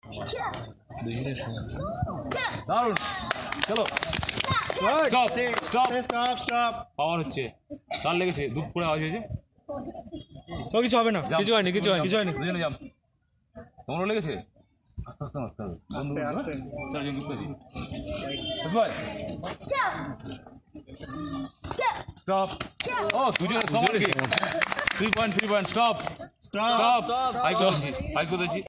দারুণ চলো স্টপ পাওয়ার হচ্ছে কার লেগেছে দুধ পড়ে আওয়াজ হয়েছে তো কিছু হবে না কিছু হয়নি দুজনে যাম তোমারও লেগেছে আস্তে আস্তে মারতে হবে চলো বুঝতে পারছি স্টপ ও দুজনে সমান 3 পয়েন্ট স্টপ হাই করেছি